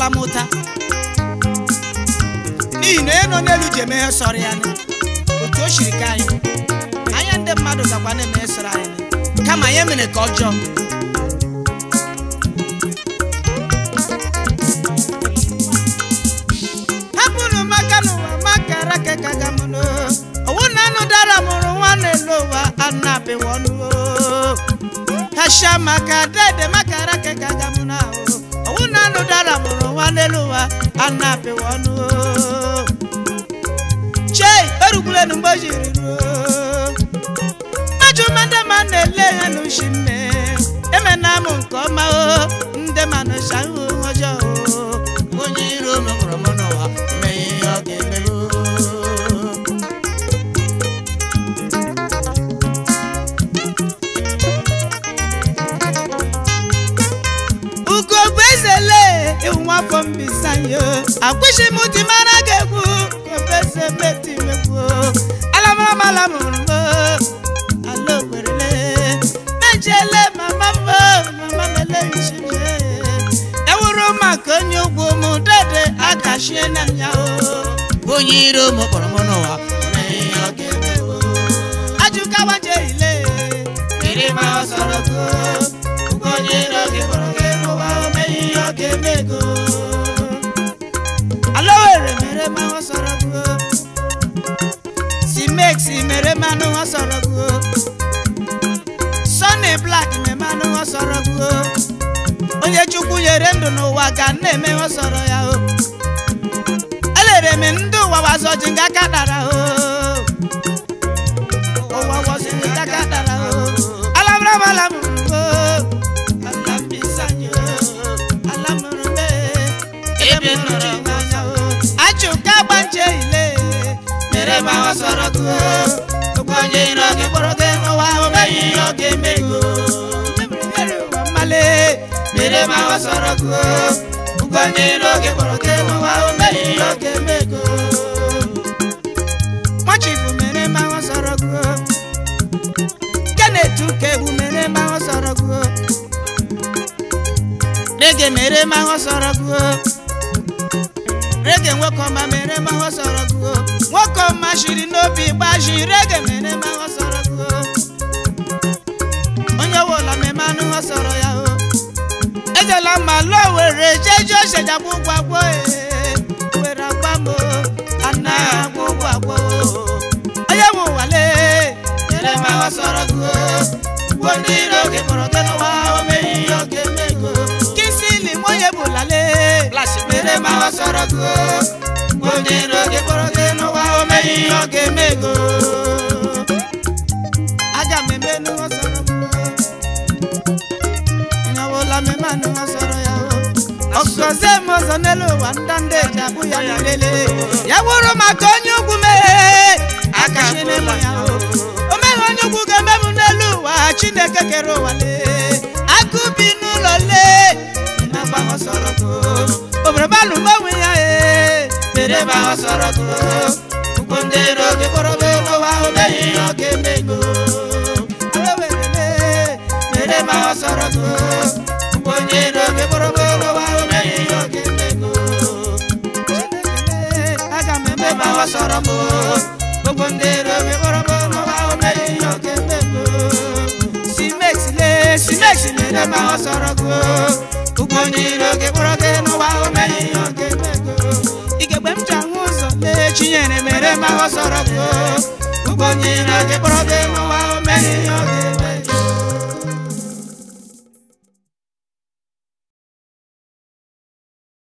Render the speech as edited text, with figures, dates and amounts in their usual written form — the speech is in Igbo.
la mota ni ne no nelu jeme sori ani oto shirika anyị anya ndị mmadụ zakwa na eme sori anyị kama ye mene ka ọjọọ hapụrụ maka n'ụwa maka rake kagamuno owu na anụ dara mụrụ nwa na-elowa anabi wọnụ hasha maka dede maka rake kagamuno owu na anụ dara mụrụ nwa na-elowa anabi wọnụ chei erugule nu mbojiri ru maju mande manele hanu shime emena mu nke ọma o nde manu shahu ojo onye iro mekoro mono wa me oge melu ugo bezele iwa fom bisanyo akwishi muti mara gegbu bese beti meku alamara malamurmo alo perele mejele mama mele nchime ewuru maka Onye-Ugwu mu dede akashie na nya o onye iro mo poromono wa me oge mewo ajuka wanje ile ere ma sorogo onye iro ge poroge no wa me oge mego alo ere mere ma sorogo si Meks mere manu sorogo Sonny Black me manu sorogo onye chukwu nyere ndụ n'ụwa ga na-eme soro ya o elere m ndụ ụwa wazoji nga kadara o ụwa wazoji nga kadara o alamra malam o alambisanyo alamrume ebe nọrọ n'anya o achuka gbanje ile mere ma sorogo onye iro gị kpọrọ gị n'ụwa o meghị oge mego male mere ma sorogo onye iro gị kpọrọ gị n'ụwa o meghị oge mego machifu mere ma sorogo kenetu kebu mere ma sorogo rege mere ma sorogo rege nwekọma mere ma sorogo nwekọma shiri n'obi gbaji rege mere ma sorogo onye wola me manu soro ya o ejela ma lo were jejo sejagbu gwagbo were agbamo ana gwagbo onye wo wale mere ma sorogo woni roge poroge no wa o me yoge mego kisili moye bulale mere ma sorogo woni roge poroge no wa o me yoge mego aga me menu sorogo nyawola me manu soro ya okoze mozonelo wandande jabu ya lele ya woro maka Onye-Ugwu me akashine mo ya o me Onye-Ugwu ga memu nelu wa Chineke kero wale akubi nulo le na ba sorogo obre balu mawe ya mere ba sorogo ukondero ke korobe no wa o me oge mego mere ma sorogo onye iro ge korobe no wa o me oge mego aga me ma sorogo ukondero ge korobe no wa o me oge mego si Meks mere ma sorogo onye iro ge korobe no wa o me oge mego igegbe mjangu ụzọ le chinyere mere ma sorogo onye iro ge korobe no wa o me oge